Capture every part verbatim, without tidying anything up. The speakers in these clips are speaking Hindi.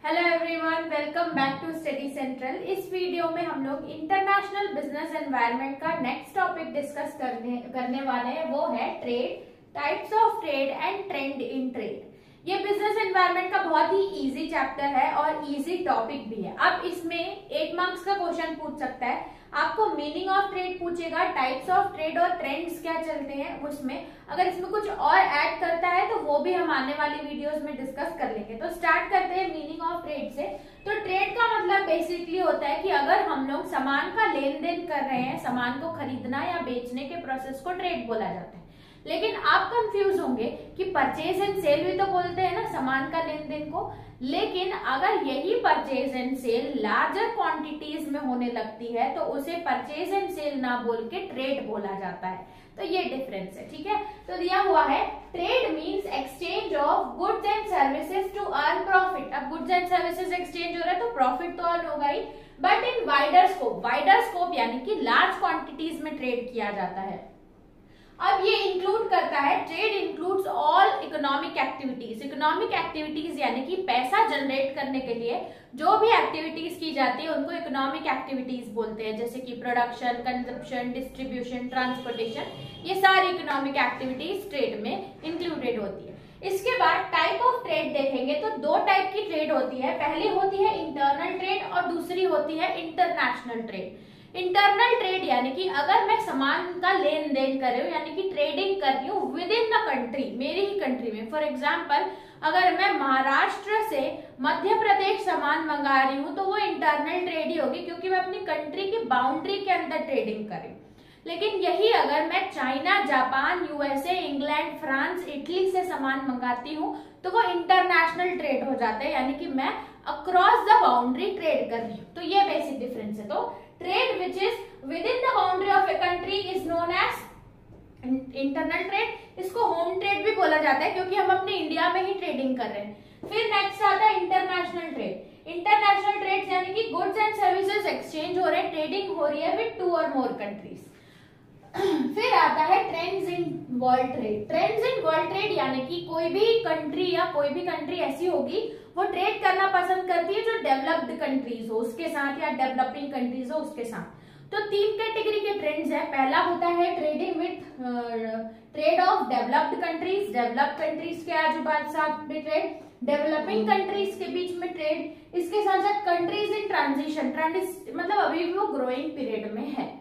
Hello everyone, welcome back to study central. इस वीडियो में हम लोग इंटरनेशनल बिजनेस एनवायरनमेंट का नेक्स्ट टॉपिक डिस्कस करने करने वाले हैं, वो है trade, types of trade and trend in trade. ये बिजनेस एनवायरनमेंट का बहुत ही इजी चैप्टर है और इजी टॉपिक भी है। अब इसमें एट मार्क्स का क्वेश्चन पूछ सकता है, आपको मीनिंग ऑफ ट्रेड पूछेगा, टाइप्स ऑफ ट्रेड और ट्रेंड्स क्या चलते हैं उसमें। अगर इसमें कुछ और ऐड करता है तो वो भी हम आने वाली वीडियोस में डिस्कस कर लेंगे। तो स्टार्ट करते हैं मीनिंग ऑफ ट्रेड से। तो ट्रेड का मतलब बेसिकली होता है कि अगर हम लोग सामान का लेन देन कर रहे हैं, सामान को खरीदना या बेचने के प्रोसेस को ट्रेड बोला जाता है। लेकिन आप कंफ्यूज होंगे कि परचेज एंड सेल भी तो बोलते हैं ना सामान का लेन देन को, लेकिन अगर यही purchase and sale larger quantities में होने लगती है तो उसे परचेज एंड सेल ना बोल के ट्रेड बोला जाता है। तो ये डिफरेंस है, ठीक है। तो दिया हुआ है trade means exchange of goods and services to earn profit. अब गुड्स एंड सर्विसेज एक्सचेंज हो रहा है तो प्रॉफिट तो अर्न होगा ही, but in wider scope. Wider scope यानी कि लार्ज क्वांटिटीज में ट्रेड किया जाता है। अब ये इंक्लूड करता है, trade includes all economic activities. Economic activities यानी कि पैसा जनरेट करने के लिए जो भी एक्टिविटीज की जाती है उनको इकोनॉमिक एक्टिविटीज बोलते हैं, जैसे कि प्रोडक्शन, कंजप्शन, डिस्ट्रीब्यूशन, ट्रांसपोर्टेशन। ये सारी इकोनॉमिक एक्टिविटीज ट्रेड में इंक्लूडेड होती है। इसके बाद टाइप ऑफ ट्रेड देखेंगे तो दो टाइप की ट्रेड होती है। पहली होती है इंटरनल ट्रेड और दूसरी होती है इंटरनेशनल ट्रेड। इंटरनल ट्रेड यानी कि अगर मैं सामान का लेन देन कर रही हूँ यानी कि ट्रेडिंग कर रही हूँ विद इन द कंट्री, मेरी ही कंट्री में। फॉर एग्जांपल अगर मैं महाराष्ट्र से मध्य प्रदेश सामान मंगा रही हूँ तो वो इंटरनल ट्रेड ही होगी, क्योंकि मैं अपनी कंट्री की बाउंड्री के अंदर ट्रेडिंग कर रही हूँ। लेकिन यही अगर मैं China, Japan, USA, England, France, Italy से सामान मंगाती हूँ तो वो इंटरनेशनल ट्रेड हो जाता है, यानी कि मैं अक्रॉस द बाउंड्री ट्रेड कर रही हूँ। तो ये बेसिक डिफरेंस है। तो trade which is within the boundary of a country is known as internal trade. इसको होम ट्रेड भी बोला जाता है क्योंकि हम अपने इंडिया में ही ट्रेडिंग कर रहे हैं। फिर नेक्स्ट आता है इंटरनेशनल ट्रेड। इंटरनेशनल ट्रेड यानी कि गुड्स एंड सर्विसेज एक्सचेंज हो रहे हैं, ट्रेडिंग हो रही है विद टू और मोर कंट्रीज। फिर आता है trends in world trade. Trends in world trade यानी कि कोई भी कंट्री या कोई भी कंट्री ऐसी होगी वो ट्रेड करना पसंद करती है जो डेवलप्ड कंट्रीज हो उसके साथ या डेवलपिंग कंट्रीज हो उसके साथ। तो तीन कैटेगरी के ट्रेंड्स है। पहला होता है trading with trade of developed countries, developed countries के आजू बाजू साथ में ट्रेड, डेवलपिंग कंट्रीज के बीच में ट्रेड, इसके साथ साथ कंट्रीज इन ट्रांजिशन, मतलब अभी भी वो ग्रोइंग पीरियड में है।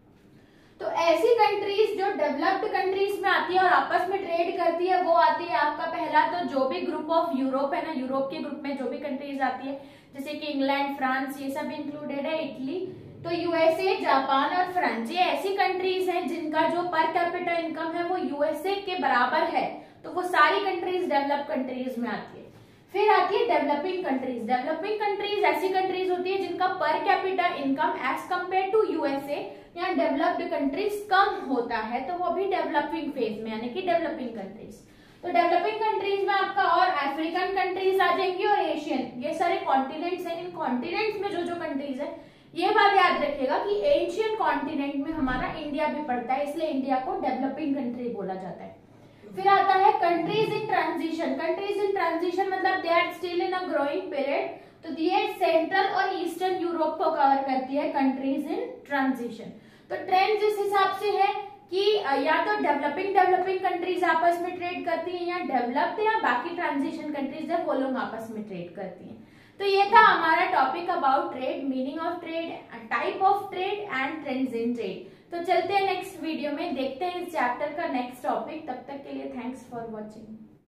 तो ऐसी कंट्रीज जो डेवलप्ड कंट्रीज में आती है और आपस में ट्रेड करती है वो आती है आपका पहला, तो जो भी ग्रुप ऑफ यूरोप है ना, यूरोप के ग्रुप में जो भी कंट्रीज आती है जैसे कि इंग्लैंड, फ्रांस, ये सब इंक्लूडेड है, इटली। तो यूएसए, जापान और फ्रांस ये ऐसी कंट्रीज हैं जिनका जो पर कैपिटा इनकम है वो यूएसए के बराबर है, तो वो सारी कंट्रीज डेवलप कंट्रीज में आती है। फिर आती है डेवलपिंग कंट्रीज। डेवलपिंग कंट्रीज ऐसी कंट्रीज होती है जिनका per capita income as compared to USA या डेवलप्ड कंट्रीज कम होता है, तो वो भी डेवलपिंग फेज में यानी कि डेवलपिंग कंट्रीज। तो डेवलपिंग कंट्रीज में आपका और अफ्रीकन कंट्रीज आ जाएंगी और एशियन, ये सारे कॉन्टिनेंट्स हैं। इन कॉन्टिनेंट्स में जो जो कंट्रीज है, ये बात याद रखिएगा कि एशियन कॉन्टिनेंट में हमारा इंडिया भी पड़ता है, इसलिए इंडिया को डेवलपिंग कंट्री बोला जाता है। फिर आता है countries in transition. Countries in transition मतलब they are still in a growing period, तो ये सेंट्रल और ईस्टर्न यूरोप को कवर करती है कंट्रीज इन ट्रांजिशन। तो ट्रेंड इस हिसाब से है कि या तो डेवलपिंग डेवलपिंग कंट्रीज आपस में ट्रेड करती हैं या डेवलप्ड या बाकी ट्रांजिशन कंट्रीज है वो लोग आपस में ट्रेड करती हैं। तो ये था हमारा topic about trade, meaning of trade, type of trade and trends in trade. तो चलते हैं नेक्स्ट वीडियो में, देखते हैं इस चैप्टर का नेक्स्ट टॉपिक। तब तक के लिए थैंक्स फॉर वॉचिंग।